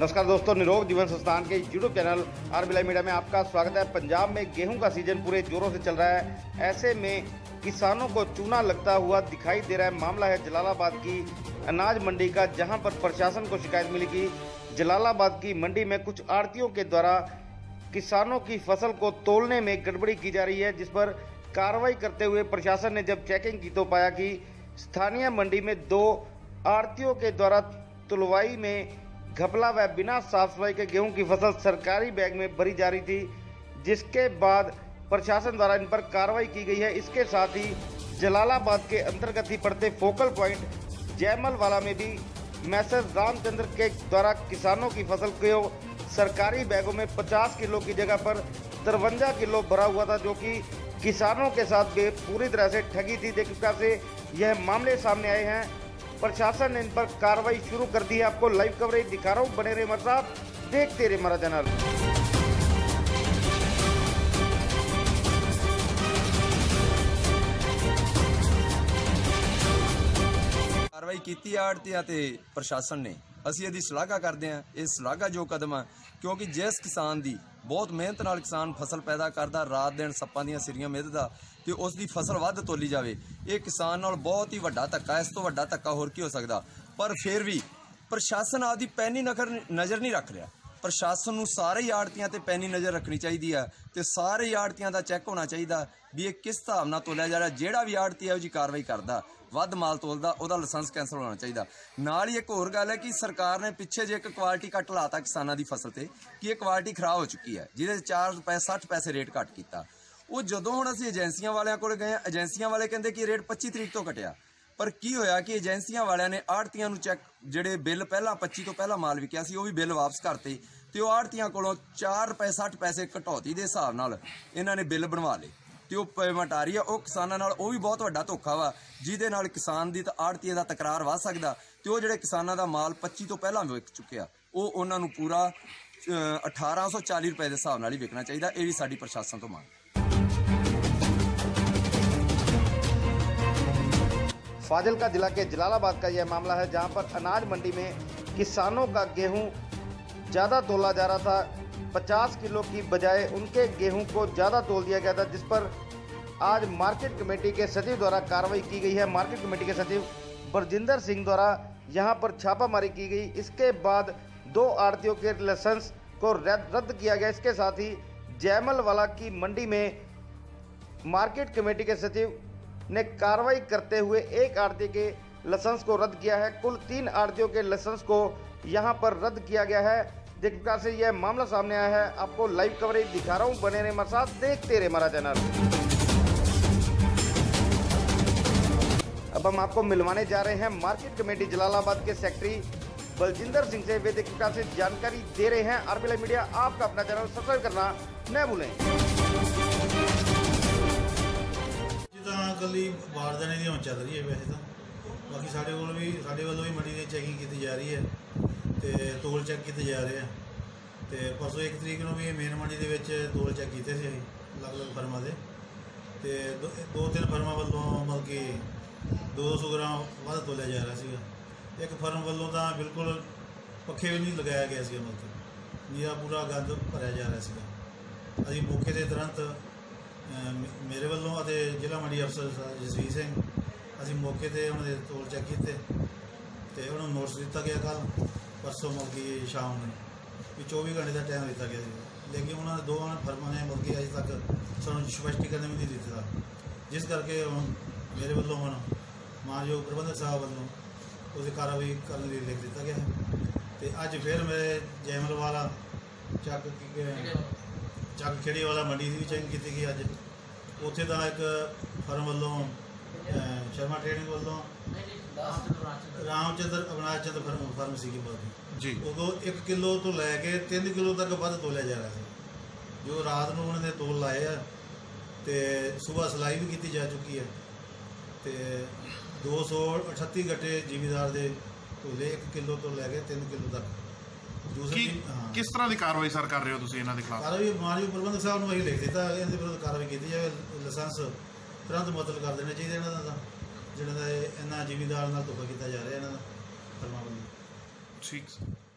नमस्कार दोस्तों, निरोग जीवन संस्थान के यूट्यूब चैनल आरबीएल मीडिया में आपका स्वागत है। पंजाब में गेहूं का सीजन पूरे जोरों से चल रहा है। ऐसे में किसानों को चूना लगता हुआ दिखाई दे रहा है। मामला है जलालाबाद की अनाज मंडी का, जहां पर प्रशासन को शिकायत मिली कि जलालाबाद की मंडी में कुछ आढ़तियों के द्वारा किसानों की फसल को तोलने में गड़बड़ी की जा रही है, जिस पर कार्रवाई करते हुए प्रशासन ने जब चेकिंग की तो पाया कि स्थानीय मंडी में 2 आढ़तियों के द्वारा तुलवाई में घपला व बिना साफ सफाई के गेहूं की फसल सरकारी बैग में भरी जा रही थी, जिसके बाद प्रशासन द्वारा इन पर कार्रवाई की गई है। इसके साथ ही जलालाबाद के अंतर्गत ही पड़ते फोकल पॉइंट जयमलवाला में भी मैसेज रामचंद्र के द्वारा किसानों की फसल को सरकारी बैगों में 50 किलो की जगह पर 53 किलो भरा हुआ था, जो कि किसानों के साथ पूरी तरह से ठगी थी। जिस प्रकार से यह मामले सामने आए हैं, प्रशासन ने इन पर कार्रवाई शुरू कर दी है। आपको लाइव कवरेज दिखा रहा हूँ, बने रहे हमारे साथ, देखते रहे हमारा चैनल। कार्रवाई की आड़तियां ते प्रशासन ने, ਅਸੀਂ ਇਹਦੀ ਸ਼ਲਾਘਾ ਕਰਦੇ ਹਾਂ। ਇਹ ਸ਼ਲਾਘਾਯੋਗ ਕਦਮ ਹੈ, ਕਿਉਂਕਿ ਜਿਸ ਕਿਸਾਨ ਦੀ ਬਹੁਤ ਮਿਹਨਤ ਨਾਲ ਕਿਸਾਨ ਫਸਲ ਪੈਦਾ ਕਰਦਾ, ਰਾਤ ਦਿਨ ਸੱਪਾਂ ਦੀਆਂ ਸਿਰੀਆਂ ਮਿੱਧਦਾ ਤੇ ਉਸ ਦੀ ਫਸਲ ਵੱਧ ਤੋਲੀ ਜਾਵੇ, ਇਹ ਕਿਸਾਨ ਨਾਲ ਬਹੁਤ ਹੀ ਵੱਡਾ ਧੱਕਾ। ਇਸ ਤੋਂ ਵੱਡਾ ਧੱਕਾ ਹੋਰ ਕੀ ਹੋ ਸਕਦਾ। ਪਰ ਫਿਰ ਵੀ ਪ੍ਰਸ਼ਾਸਨ ਆਪਦੀ ਪੈਨੀ ਨਜ਼ਰ ਨਹੀਂ ਰੱਖ ਰਿਹਾ। प्रशासन ਨੂੰ ਸਾਰੇ ਆੜਤੀਆਂ ਤੇ ਪੈਨੀ ਨਜ਼ਰ ਰੱਖਣੀ ਚਾਹੀਦੀ ਹੈ ਤੇ ਸਾਰੇ ਆੜਤੀਆਂ ਦਾ ਚੈੱਕ ਹੋਣਾ ਚਾਹੀਦਾ ਵੀ ਇਹ ਕਿਸ ਹਿਸਾਬ ਨਾਲ ਤੋਲਿਆ ਜਾ ਰਿਹਾ। ਜਿਹੜਾ ਵੀ ਆੜਤੀ ਇਹੋ ਜਿਹੀ ਕਾਰਵਾਈ ਕਰਦਾ, ਵੱਧ ਮਾਲ ਤੋਲਦਾ, ਉਹਦਾ ਲਾਇਸੈਂਸ ਕੈਂਸਲ ਹੋਣਾ ਚਾਹੀਦਾ। ਨਾਲ ਹੀ ਇੱਕ ਹੋਰ ਗੱਲ ਹੈ ਕਿ ਸਰਕਾਰ ਨੇ ਪਿੱਛੇ ਜੇ ਇੱਕ ਕੁਆਲਿਟੀ ਕੱਟ ਲਾਤਾ ਕਿਸਾਨਾਂ ਦੀ ਫਸਲ ਤੇ ਕਿ ਇਹ ਕੁਆਲਿਟੀ ਖਰਾਬ ਹੋ ਚੁੱਕੀ ਹੈ, ਜਿਹਦੇ 4 ਰੁਪਏ 60 ਪੈਸੇ ਰੇਟ ਕੱਟ ਕੀਤਾ। ਉਹ ਜਦੋਂ ਹੁਣ ਅਸੀਂ ਏਜੰਸੀਆਂ ਵਾਲਿਆਂ ਕੋਲ ਗਏ, ਏਜੰਸੀਆਂ ਵਾਲੇ ਕਹਿੰਦੇ ਕਿ ਰੇਟ 25 ਤਰੀਕ ਤੋਂ ਘਟਿਆ। पर की होया कि एजेंसियां वालियां ने आड़तियां नूं चैक जिहड़े बिल पहला 25 तो पहला माल विकिया सी, वो भी बिल वापस करते ते ओह आड़तियां कोलों 4 रुपए 60 पैसे कटौती दे हिसाब नाल इन्हां ने बिल बनवा ले ते ओह पेमेंट आ रही है। ओह किसानां नाल ओह भी बहुत वड्डा धोखा वा, जिहदे नाल किसान दी ते आड़तीए दा तकरार वध सकदा ते ओह जिहड़े किसानां दा माल 25 तो पहला विक चुक्या, ओह उन्हां नूं पूरा 1840 रुपए दे हिसाब नाल ही विकना चाहिदा। इह भी साडी प्रशासन तो मंग। फाजिल्का जिला के जलालाबाद का यह मामला है, जहां पर अनाज मंडी में किसानों का गेहूं ज़्यादा तोला जा रहा था। 50 किलो की बजाय उनके गेहूं को ज़्यादा तोल दिया गया था, जिस पर आज मार्केट कमेटी के सचिव द्वारा कार्रवाई की गई है। मार्केट कमेटी के सचिव बरजिंदर सिंह द्वारा यहां पर छापामारी की गई। इसके बाद 2 आड़तियों के लाइसेंस को रद्द किया गया। इसके साथ ही जयमलवाला की मंडी में मार्केट कमेटी के सचिव ने कार्रवाई करते हुए 1 आड़ती के लाइसेंस को रद्द किया है। कुल 3 आड़तियों के लाइसेंस को यहां पर रद्द किया गया है। जिस प्रकार से यह मामला सामने आया है, आपको लाइव कवरेज दिखा रहा हूं, बने रहे हमारे साथ, देखते रहे हमारा चैनल। अब हम आपको मिलवाने जा रहे हैं मार्केट कमेटी जलालाबाद के सेक्रेटरी बलजिंदर सिंह से। वे जिस प्रकार से जानकारी दे रहे हैं। आरबीएल मीडिया आपका अपना चैनल सब्सक्राइब करना न भूलें। कल बारदाने की चल रही है, वैसे तो बाकी साढ़े वालों भी मंडी की चैकिंग की जा रही है तो तोल चैक किए जा रहे हैं। तो परसों 1 तरीक को भी मेन मंडी के तोल चैक किए थे अलग अलग फर्मां के, तो 2-3 फर्मां वालों मतलब कि 200 ग्राम वध तोलिया जा रहा है। एक फर्म वालों तो बिल्कुल पखे भी नहीं लगाया गया, मतलब नीरा पूरा गंद भरया जा रहा है। अभी मौके से तुरंत मेरे वालों जिला मंडी अफसर जसवीर सिंह, असी मौके पर उन्होंने तोल चैक किए तो उन्होंने नोटिस दिता गया कल परसों मतलब कि शाम में भी 24 घंटे का टाइम दिता गया, लेकिन उन्होंने 2 फर्मां ने मतलब कि अजे तक सूँ स्पष्टीकरण भी नहीं दिता, जिस करके मेरे वालों हम मानयोग प्रबंधक साहब वालों उसकी कार्रवाई करने लिए लिख दिता गया है। तो अज फिर मेरे जयमलवाला ਚੱਕ ਖੇੜੀ वाला मंडी की भी चैकिंग की गई। अज उत्थे का एक फर्म वालों शर्मा ट्रेडिंग वालों रामचंद्र अविनाश चंद्र फर्म सी जी, उदों 1 किलो तो लैके 3 किलो तक वध तोलिया जा रहा है। जो रात को उन्होंने तोल लाए है तो सुबह सिलाई भी की जा चुकी है। तो 238 गट्टे जिमीदार के तोले 1 किलो तो लैके 3 किलो तक। किस तरह की कार्रवाई सर कर रहे हो तुसीं इन्हां दे खिलाफ? कार्रवाई मानयोग प्रबंधक साहब ने लिख दिता, इनके विरुद्ध कार्रवाई की जाए, लाइसेंस तुरंत मुअत्तल कर देना चाहिए इन्हां दा, जिन्हां दा इन्हां जिमीदार नाल धोखा किया जा रहा है इन्हां दा फर्मां वाली। ठीक।